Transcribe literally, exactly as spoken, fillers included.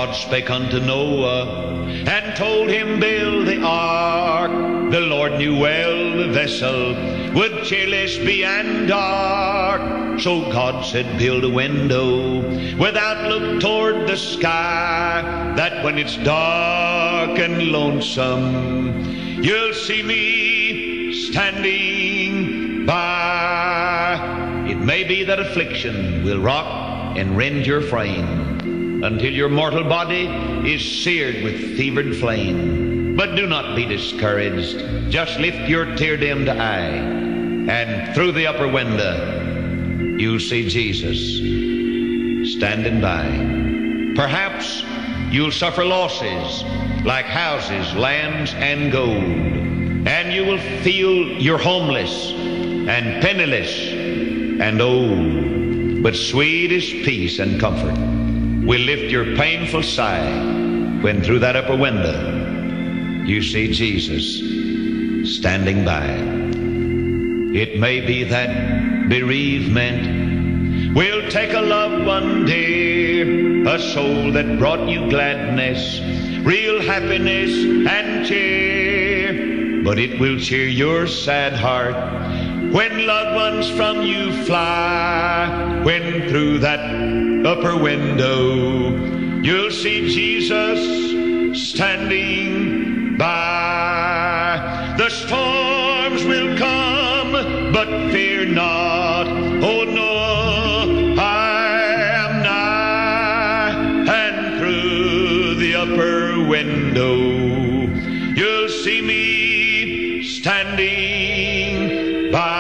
God spake unto Noah, and told him, build the ark. The Lord knew well the vessel would cheerless be and dark. So God said, build a window without look toward the sky, that when it's dark and lonesome, you'll see me standing by. It may be that affliction will rock and rend your frame until your mortal body is seared with fevered flame. But do not be discouraged. Just lift your tear-dimmed eye, and through the upper window you'll see Jesus standing by. Perhaps you'll suffer losses like houses, lands, and gold, and you will feel you're homeless and penniless and old. But sweet is peace and comfort will lift your painful sigh when through that upper window you see Jesus standing by. It may be that bereavement will take a loved one dear, a soul that brought you gladness, real happiness and cheer. But it will cheer your sad heart when loved ones from you fly, when through that upper window you'll see Jesus standing by. The storms will come, but fear not, O Noah, I am nigh. And through the upper window you'll see me standing by.